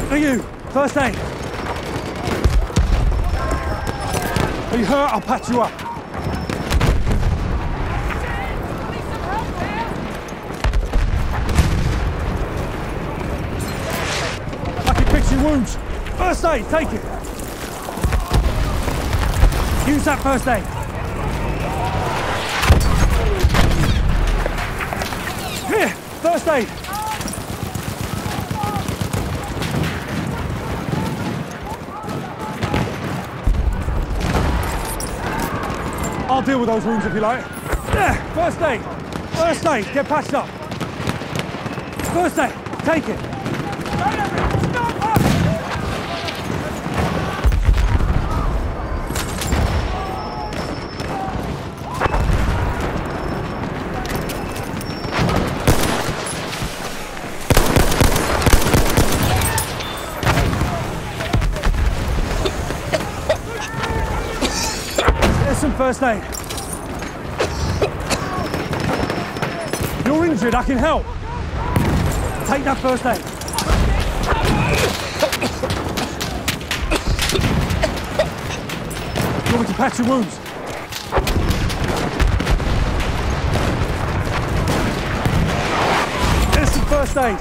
For you, first aid. Are you hurt? I'll patch you up. I can fix your wounds. First aid, take it. Use that first aid. Here, first aid. I'll deal with those wounds if you like. There, first aid. First aid, get patched up. First aid, take it. First aid. You're injured, I can help. Take that first aid. You want me to patch your wounds? There's some first aid.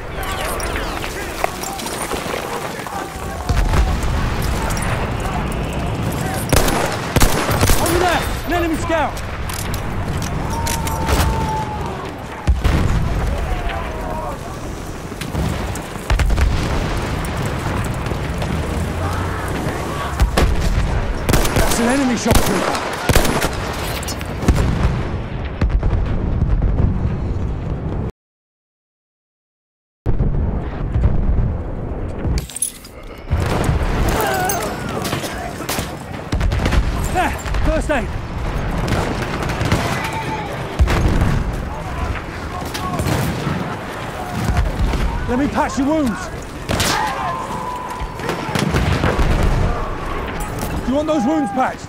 An enemy scout! That's an enemy shot trooper. There, first aid. Let me patch your wounds. Do you want those wounds patched?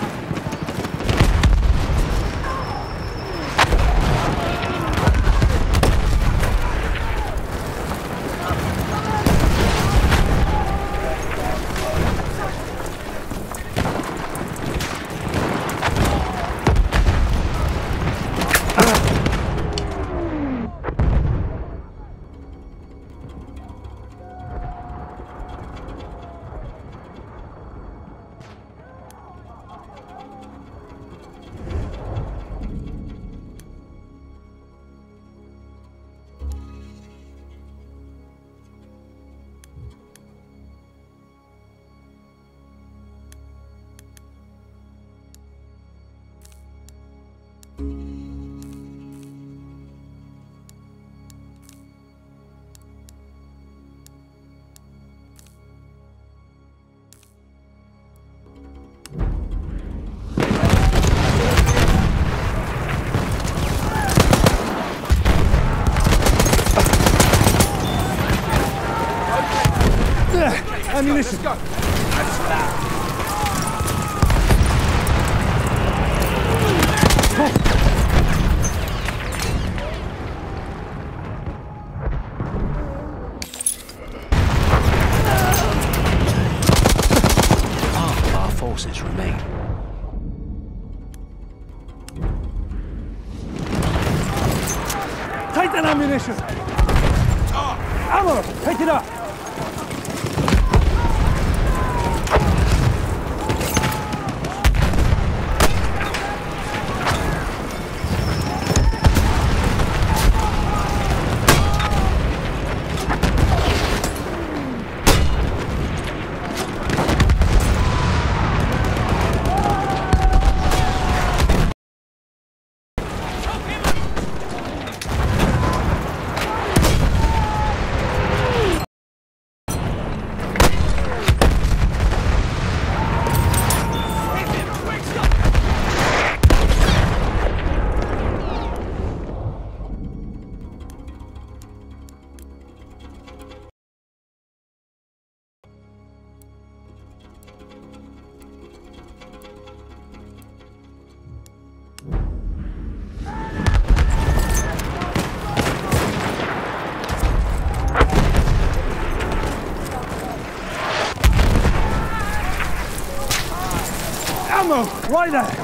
Ammunition. Let's go. That's that. Half of our forces remain. Take that ammunition. Ammo, take it up. ammo! Right there!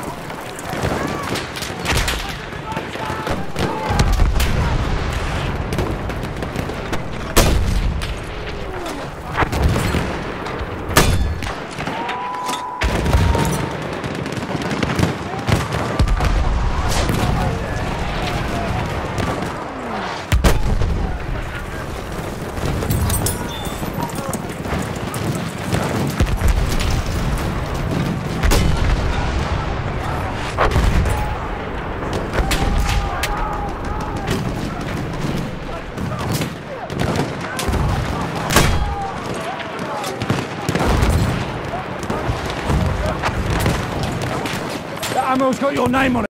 Ammo's got your name on it.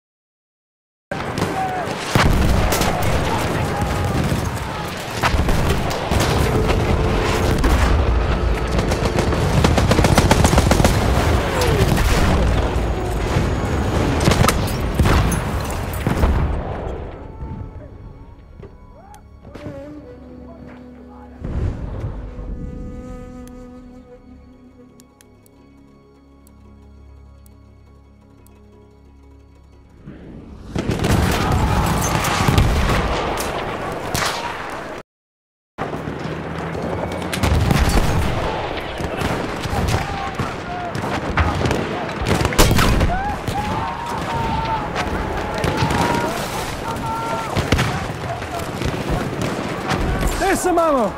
There's some ammo!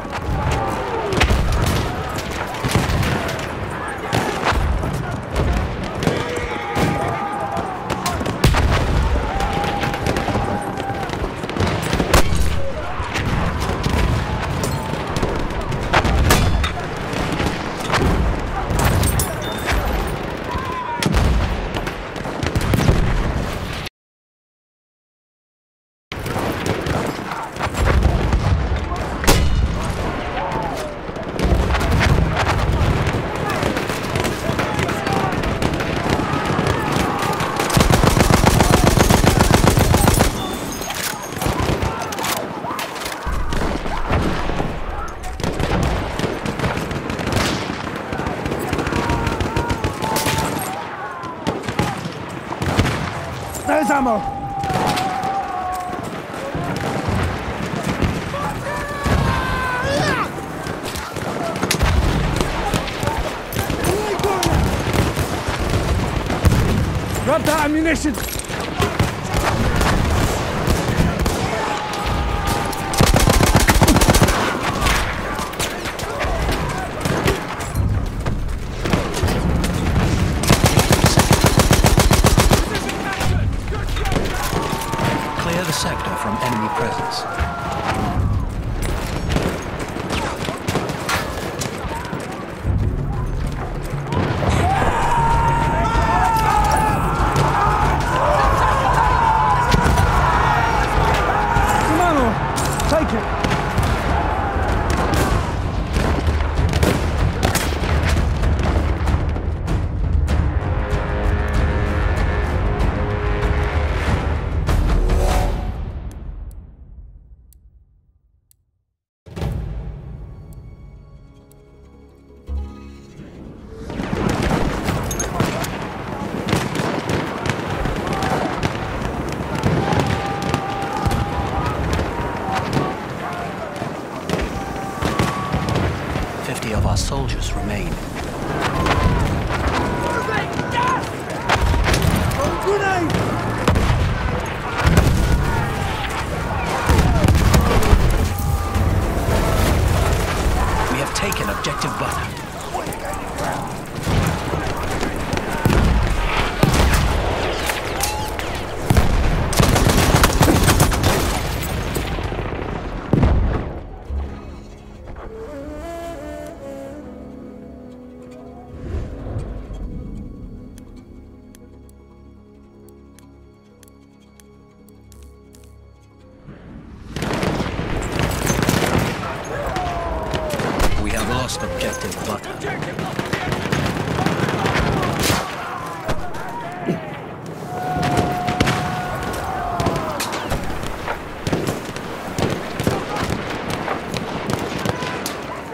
There's ammo! Grab that ammunition! Clear the sector from enemy presence. Take it! Of our soldiers remain. We have taken objective butter. Objective butter.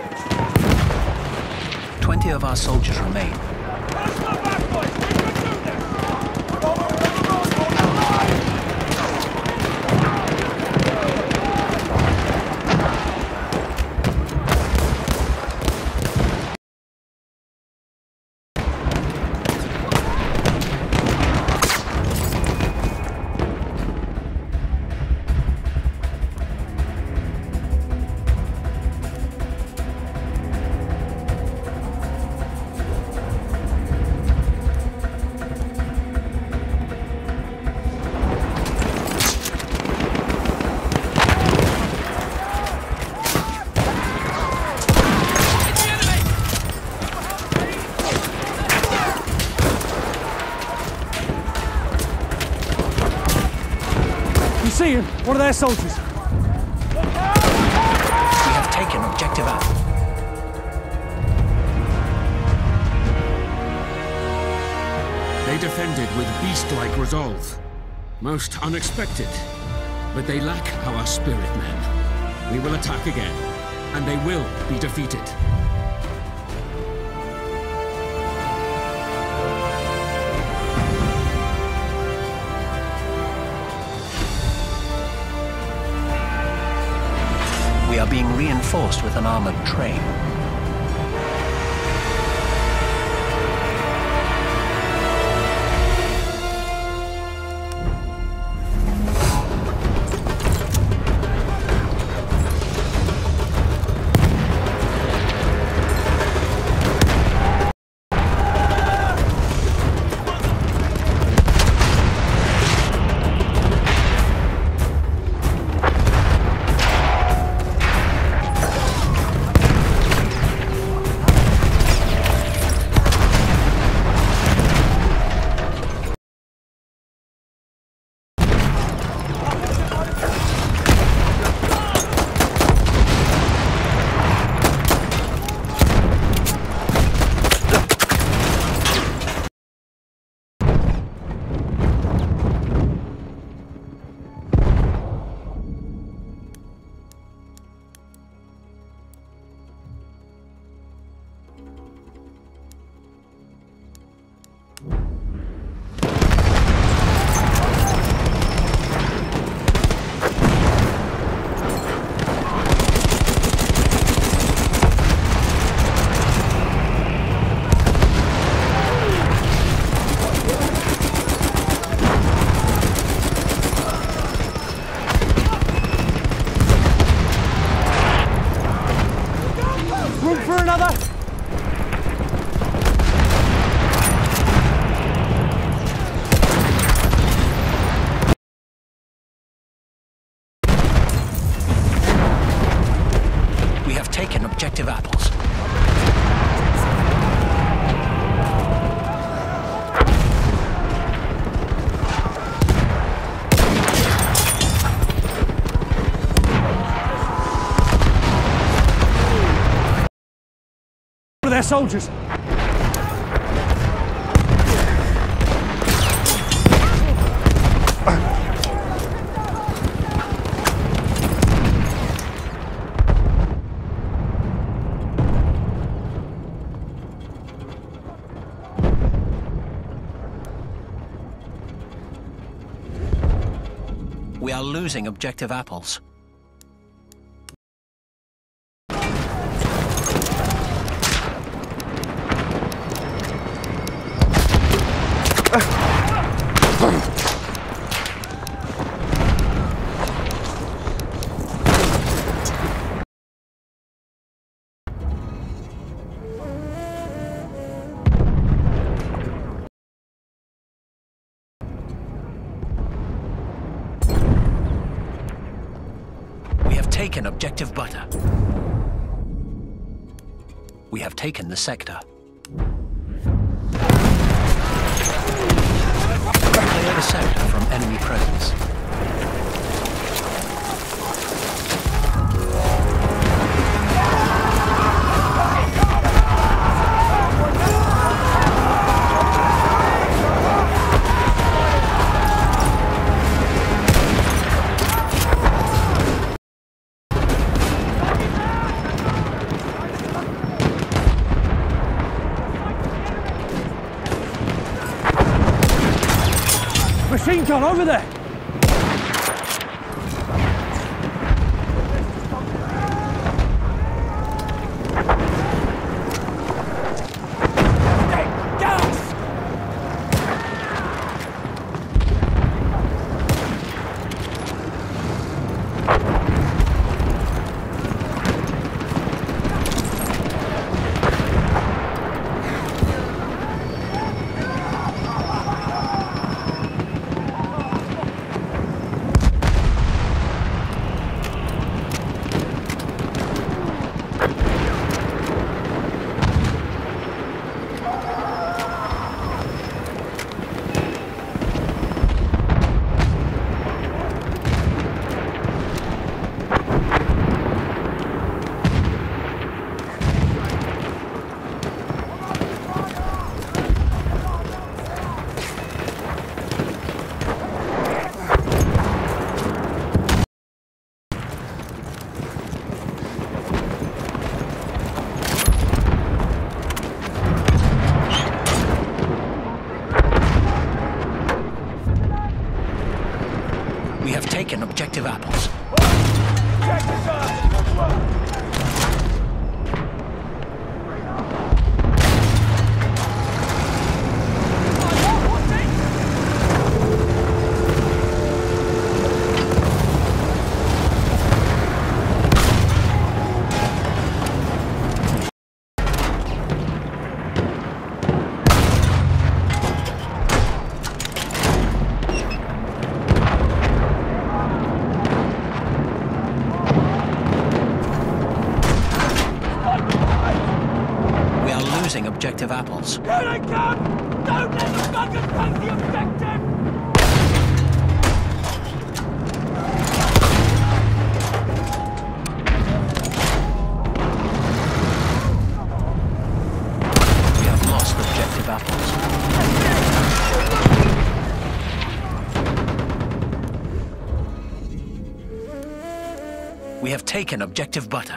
20 of our soldiers remain. see him. One of their soldiers. We have taken objective Apple. They defended with beast-like resolve. Most unexpected. But they lack our spirit, men. We will attack again, and they will be defeated. We are being reinforced with an armored train. Taken objective apples. One of their soldiers. We are losing objective apples. Taken objective butter. We have taken the sector. Clear the sector from enemy presence. Machine gun over there! losing objective apples. Here they come! Don't let the buggers take the objective! We have lost objective apples. We have taken objective butter.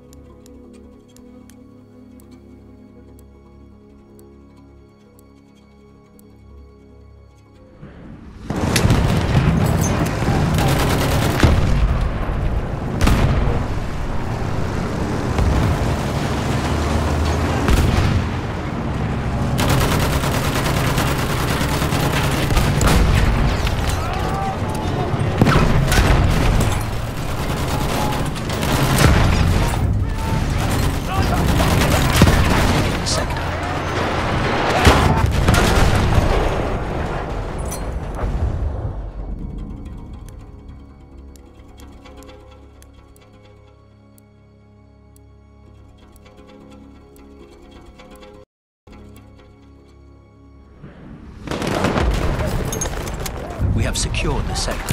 We have secured the sector.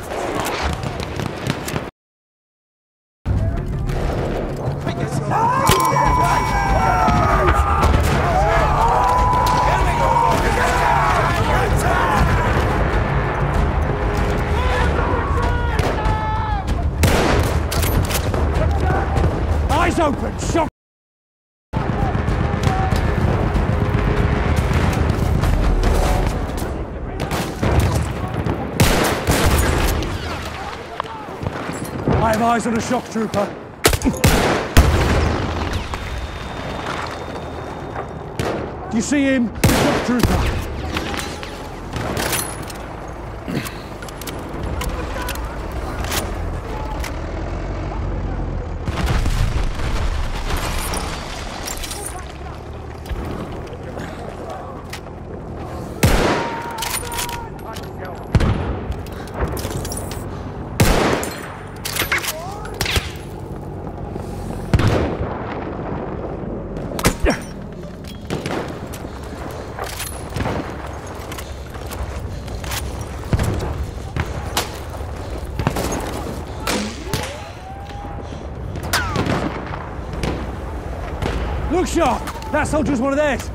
Eyes open! Shot! I have eyes on a shock trooper. Do you see him? The shock trooper. Look sharp! That soldier's one of theirs!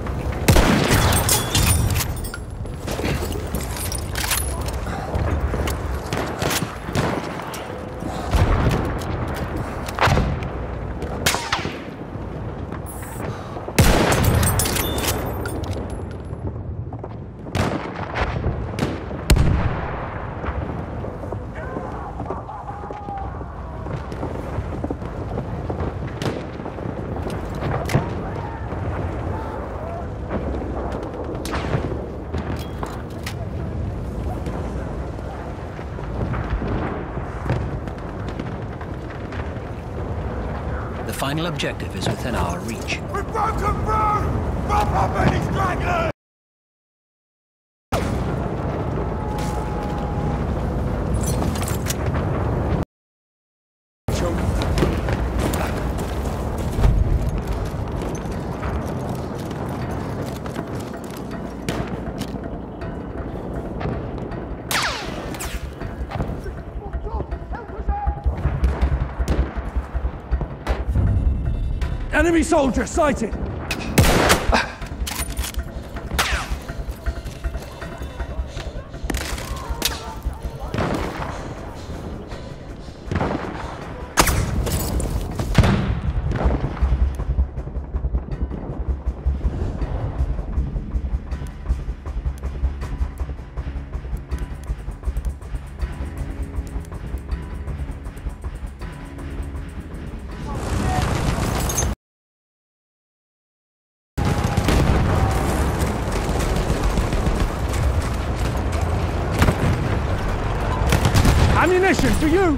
The final objective is within our reach. We've broken through! Pop up any stragglers! Enemy soldier sighted! Ammunition for you!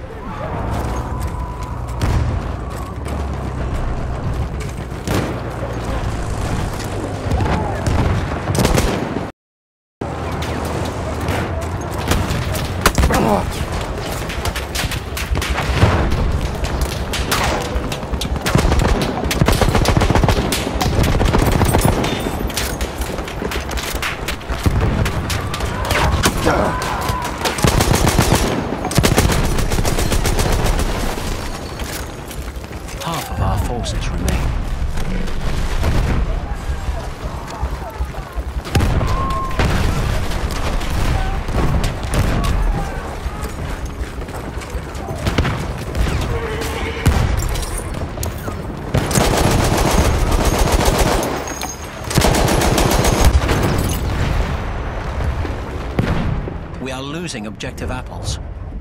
losing objective apples.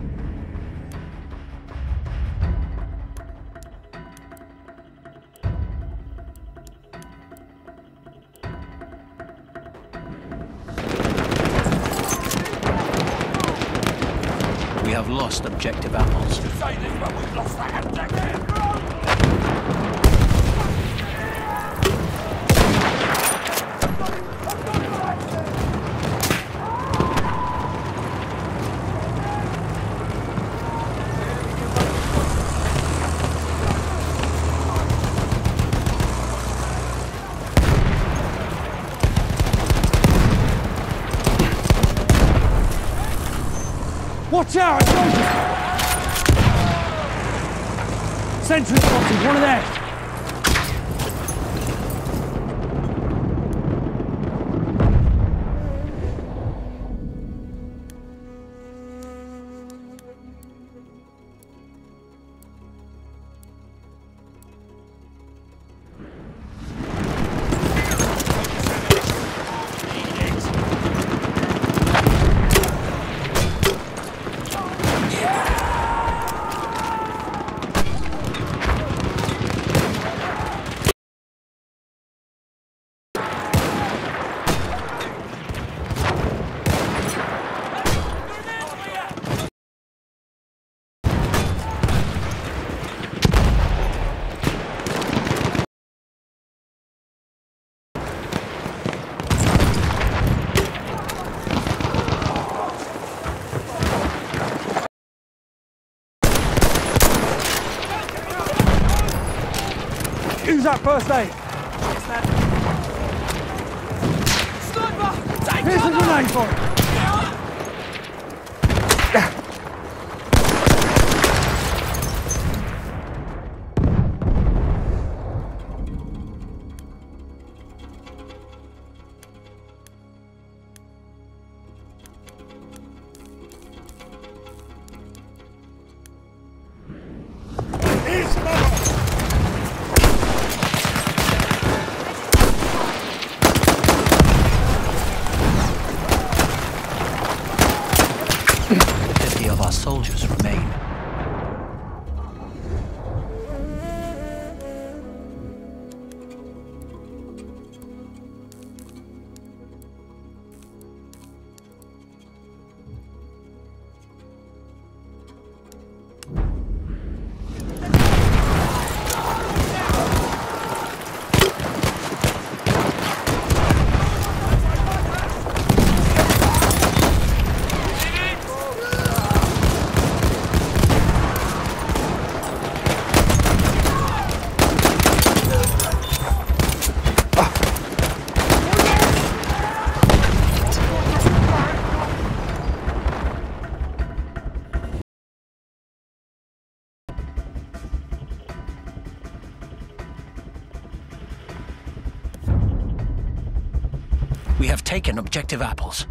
We have lost objective apples. Say this, but we've lost that objective! Watch out! Sentry spotted, one of theirs. Use that first aid. Sniper! Take Here's a cover! grenade for it. Our soldiers remain. We have taken objective apples.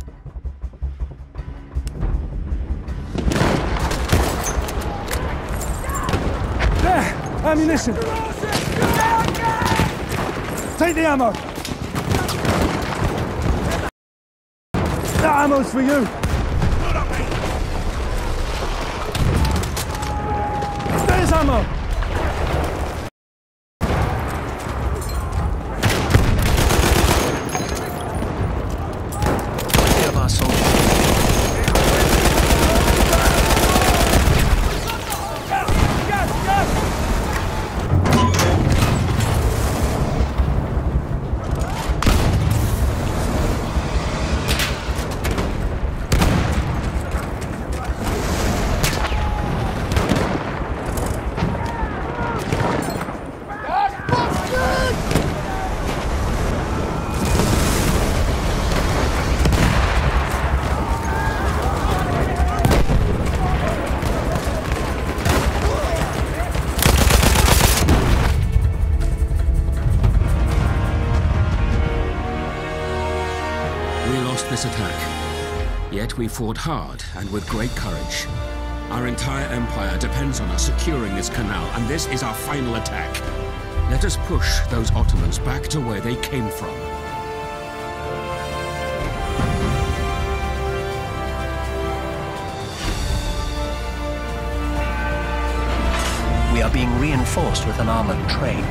There! Ammunition! Take the ammo! That ammo's for you! There's ammo! Our soldiers. This attack. Yet we fought hard and with great courage. Our entire empire depends on us securing this canal, and this is our final attack. Let us push those Ottomans back to where they came from. are being reinforced with an armored train.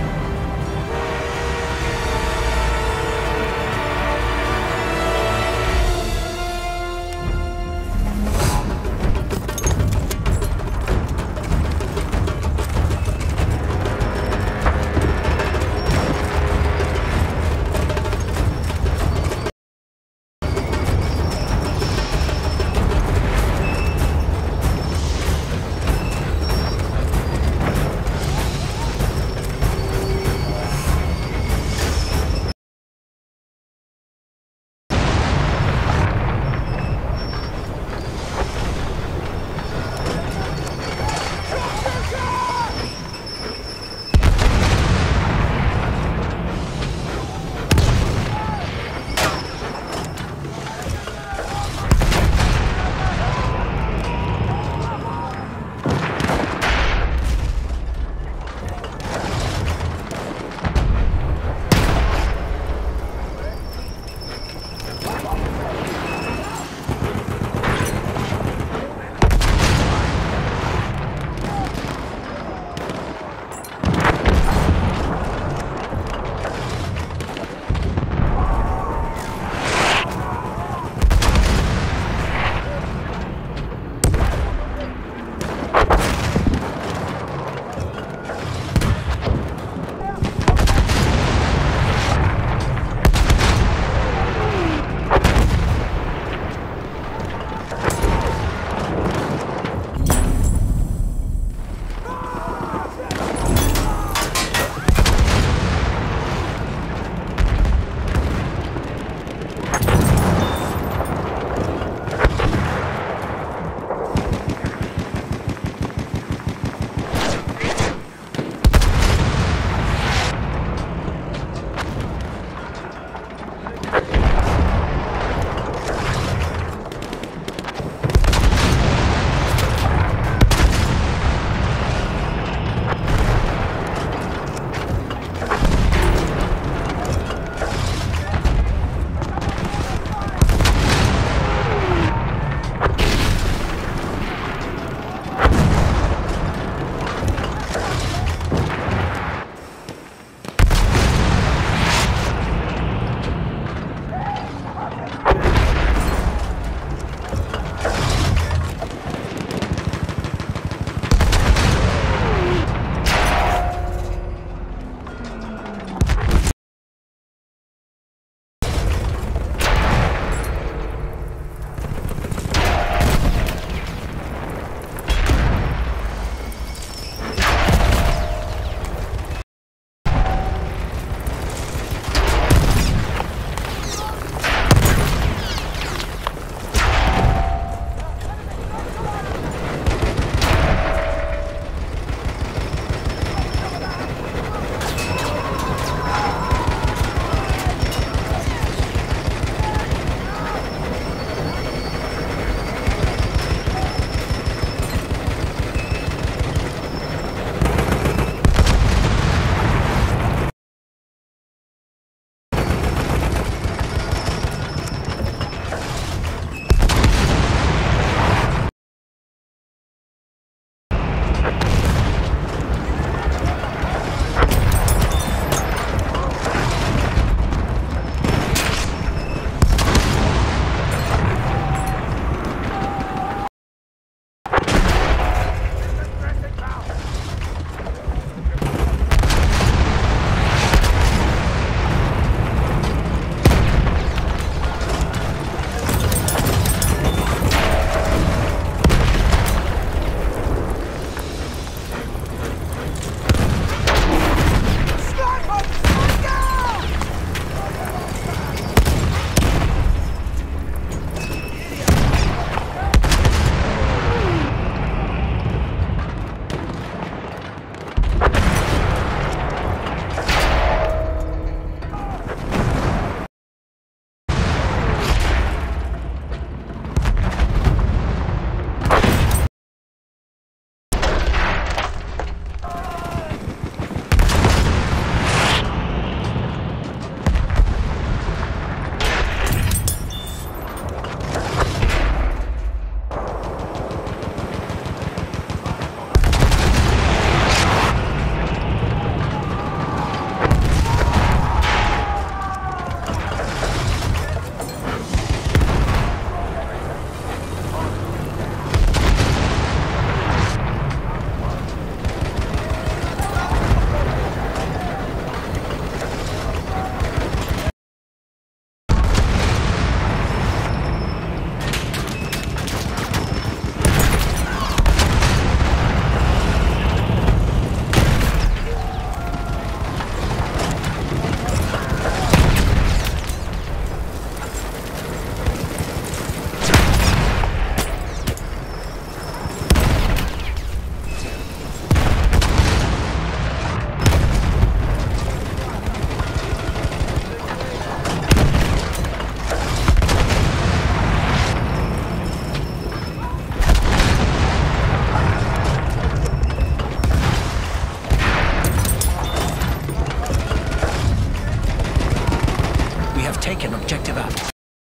taken objective Apples.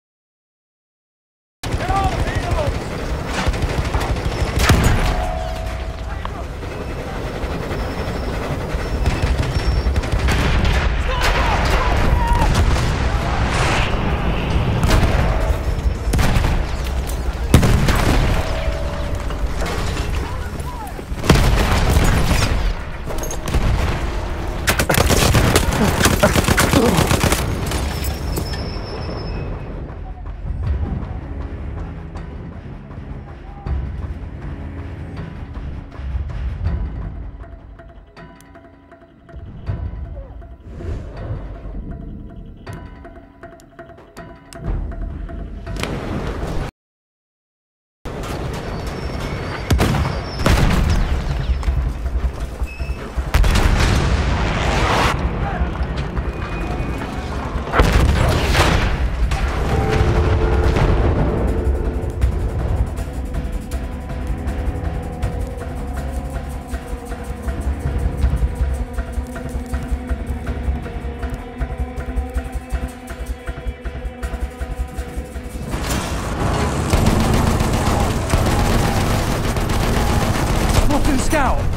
Scout!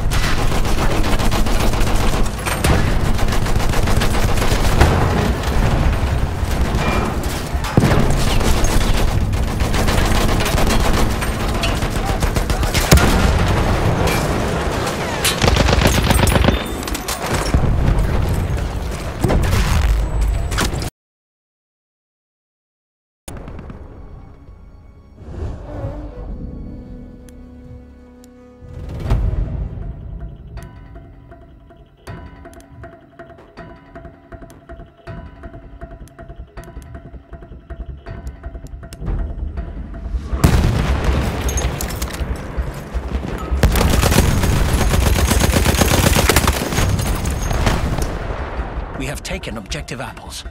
We have taken objective Apples.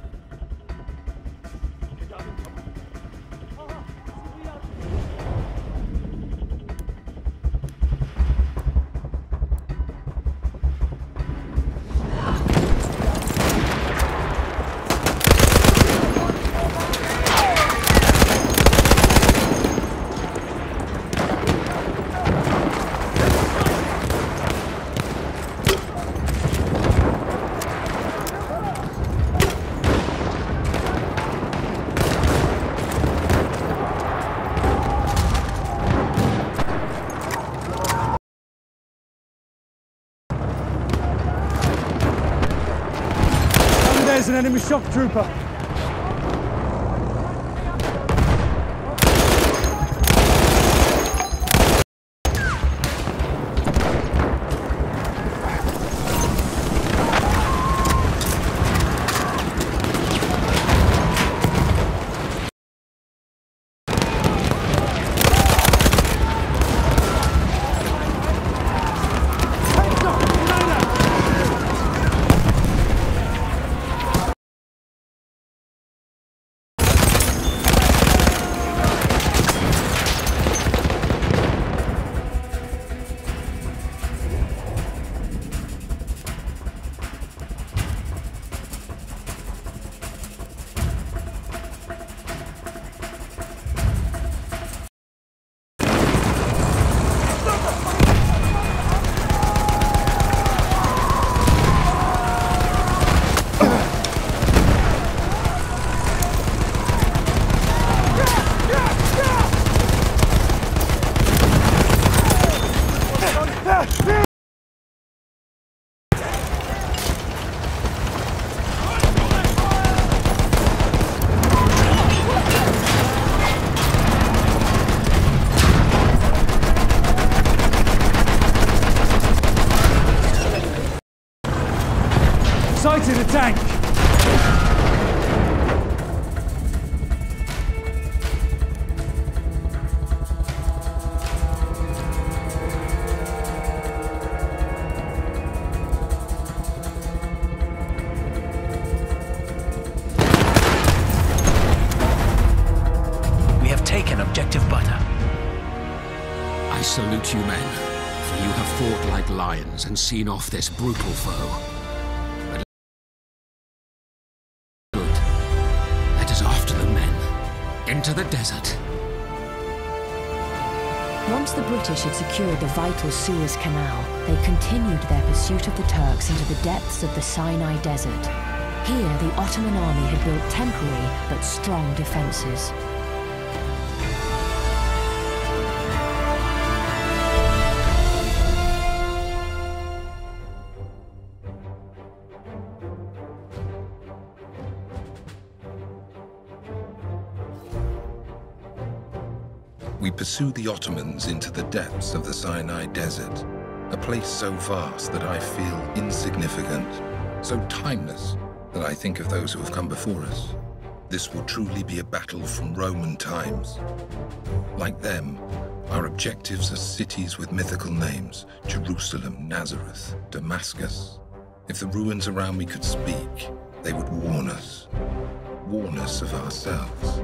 There's an enemy shock trooper. Sighted a tank! We have taken objective Butter. I salute you, men, for you have fought like lions and seen off this brutal foe. Into the desert. Once the British had secured the vital Suez Canal, they continued their pursuit of the Turks into the depths of the Sinai Desert. Here, the Ottoman army had built temporary but strong defenses. We pursue the Ottomans into the depths of the Sinai Desert, a place so vast that I feel insignificant, so timeless that I think of those who have come before us. This will truly be a battle from Roman times. Like them, our objectives are cities with mythical names: Jerusalem, Nazareth, Damascus. If the ruins around me could speak, they would warn us of ourselves.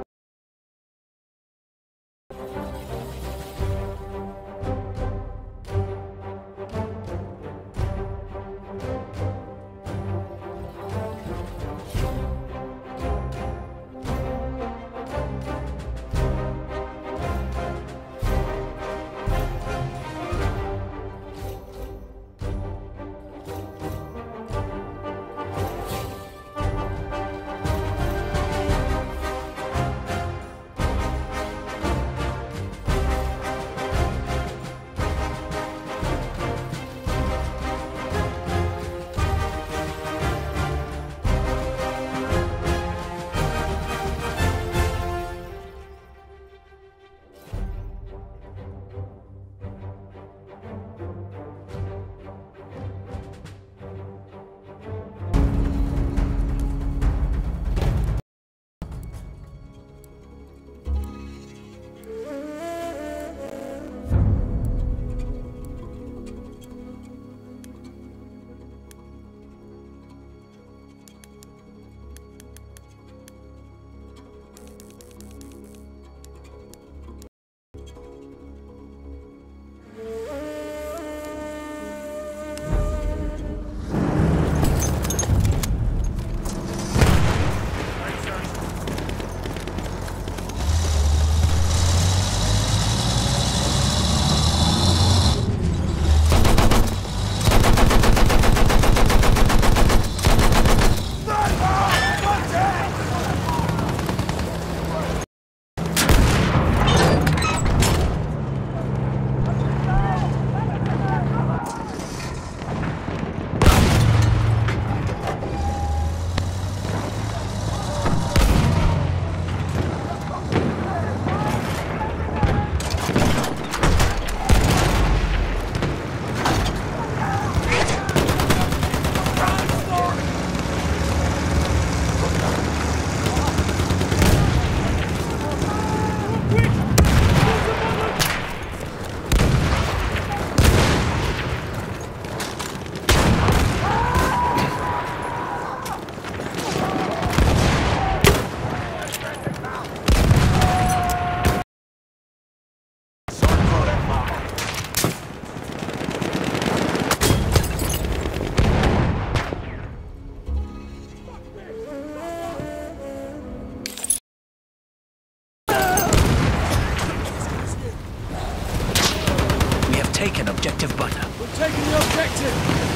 Taken objective butter. We're taking the objective!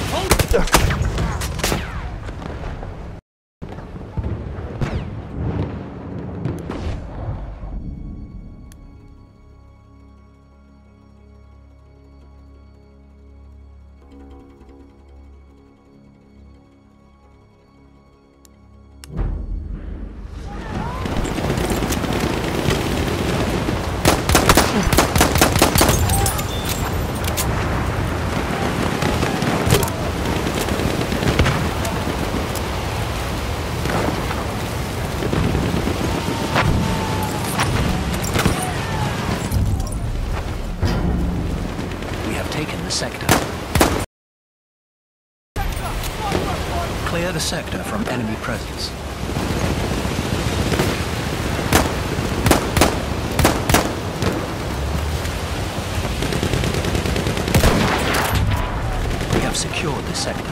Hold! sector. Clear the sector from enemy presence. We have secured this sector.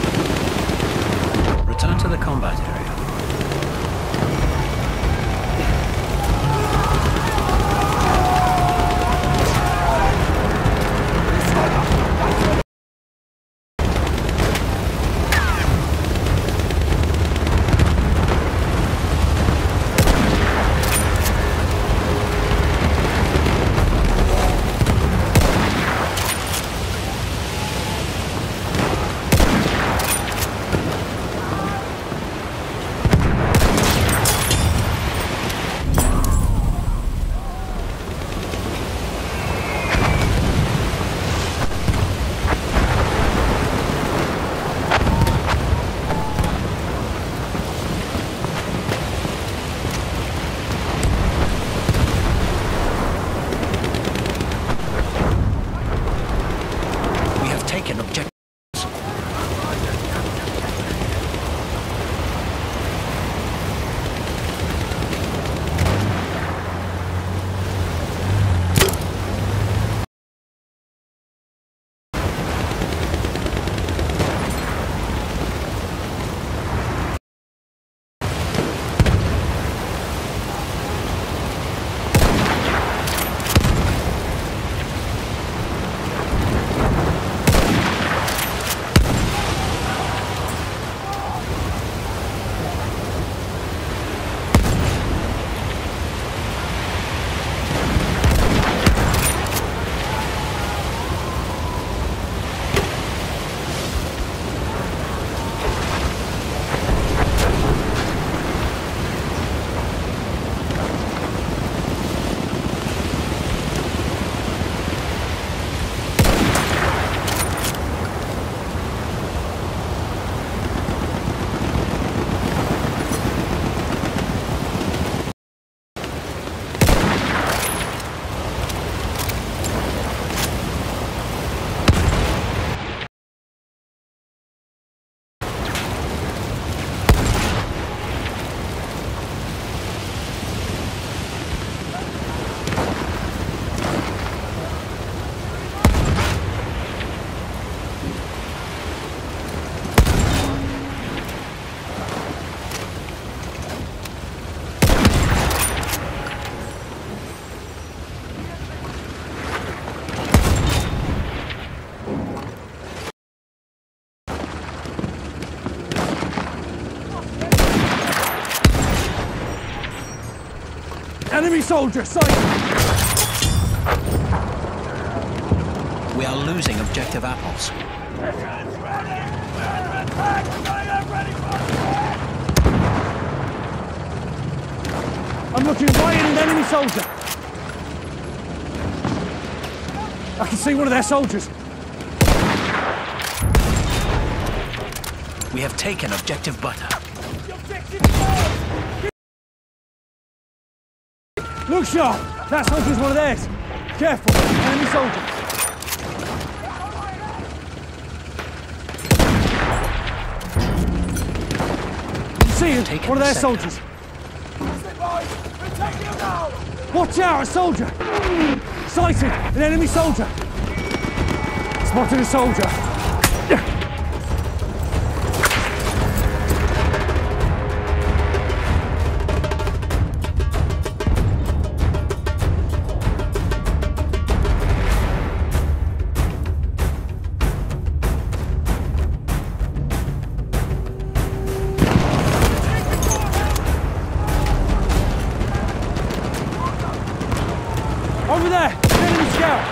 Return to the combat area. Enemy soldier, sighted! We are losing objective apples. I'm looking right at an enemy soldier. I can see one of their soldiers. We have taken objective butter. Look sharp! That soldier's one of theirs. Careful, enemy soldier. You see him? Taken One of their the soldiers. Watch out, a soldier! Sighted, an enemy soldier. Spotted a soldier. Over there! Enemy scout!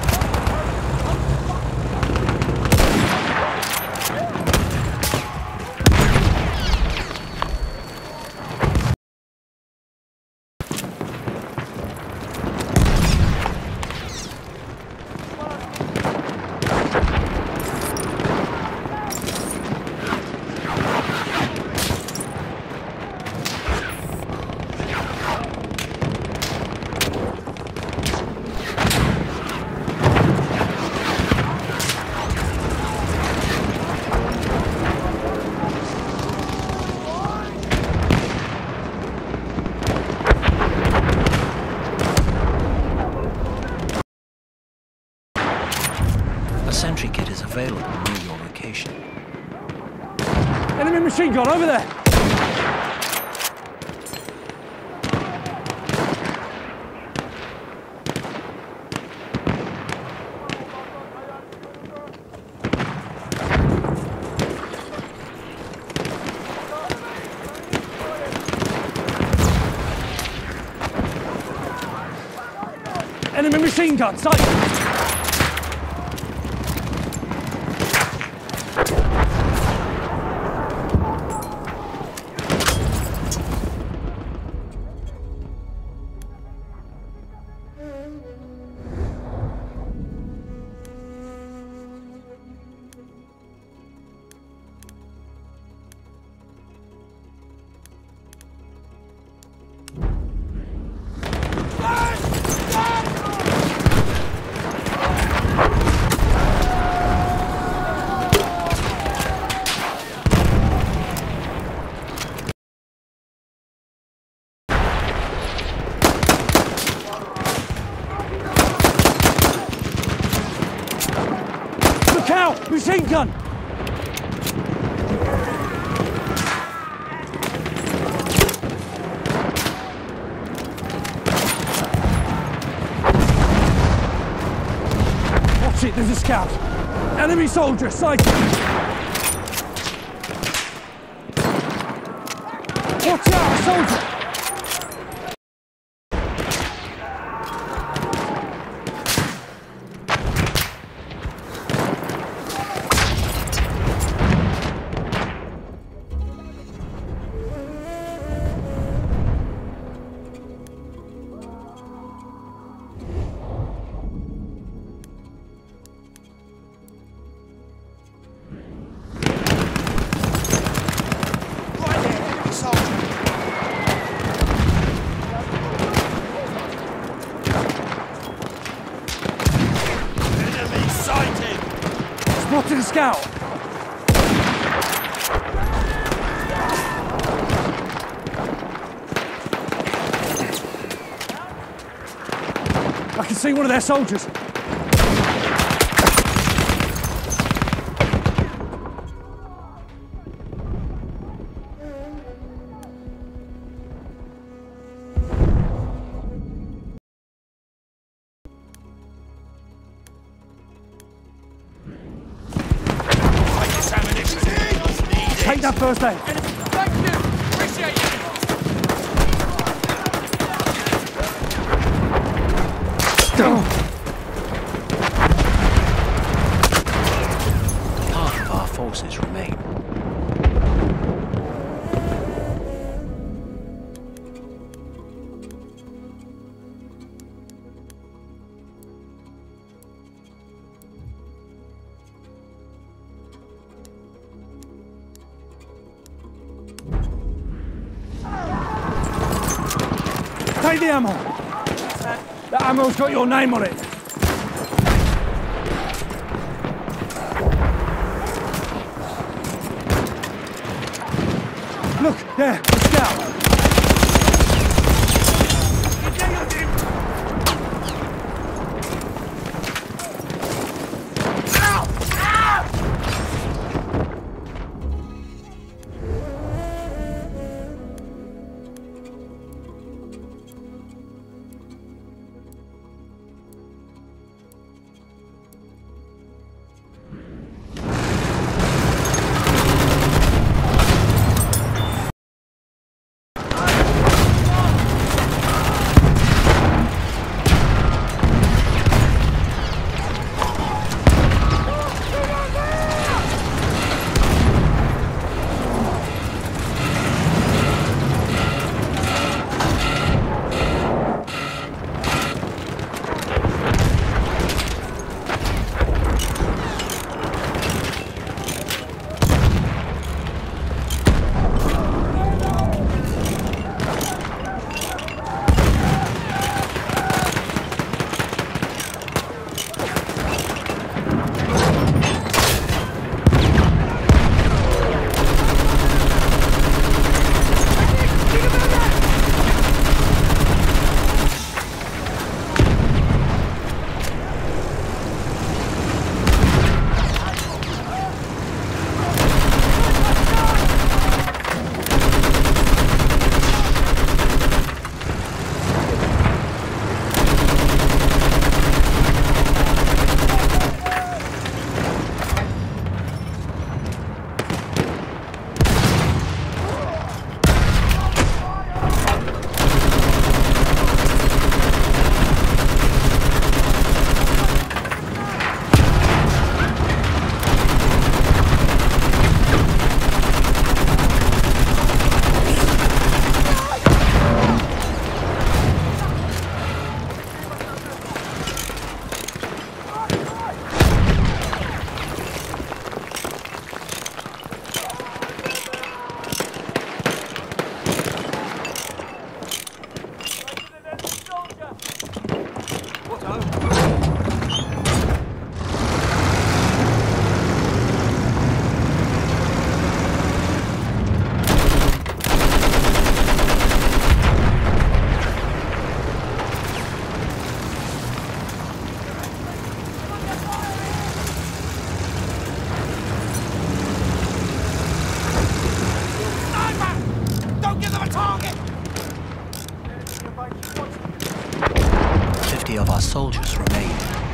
A sentry kit is available near your location. Enemy machine gun over there! Enemy machine gun, sight! Out! Machine gun! Watch it, there's a scout. Enemy soldier, sighted. Watch out, a soldier! Spotted a scout! I can see one of their soldiers. Take that first aid. Thank you! Appreciate it! Half of our forces remain. Take the ammo. The ammo's got your name on it. Look, there, the scout. Of our soldiers remain.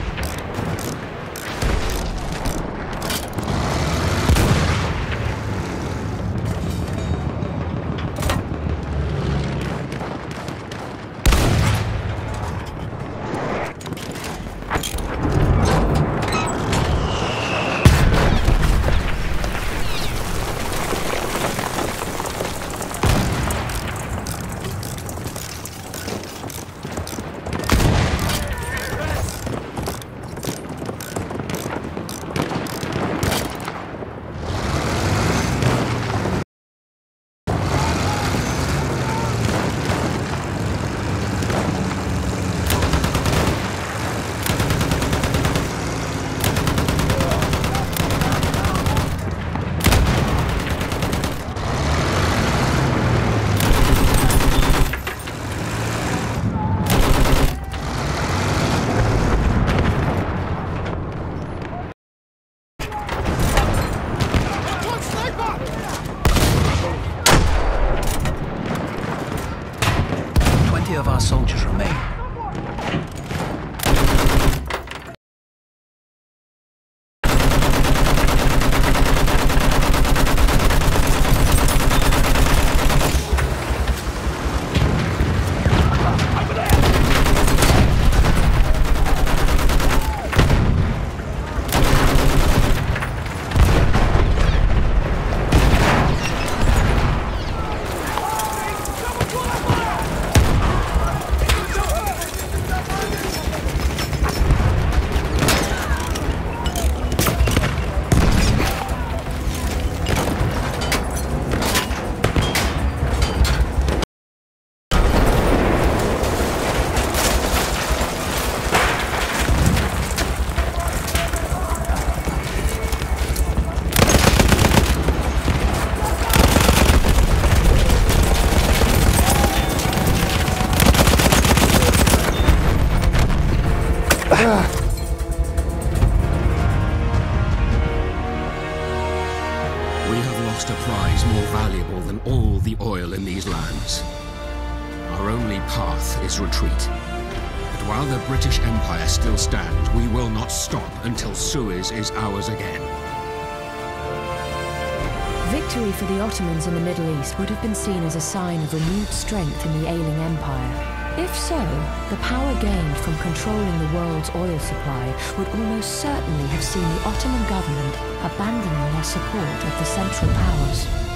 Of our soldiers remain. own all the oil in these lands. Our only path is retreat. But while the British Empire still stands, we will not stop until Suez is ours again. Victory for the Ottomans in the Middle East would have been seen as a sign of renewed strength in the ailing empire. If so, the power gained from controlling the world's oil supply would almost certainly have seen the Ottoman government abandoning their support of the Central Powers.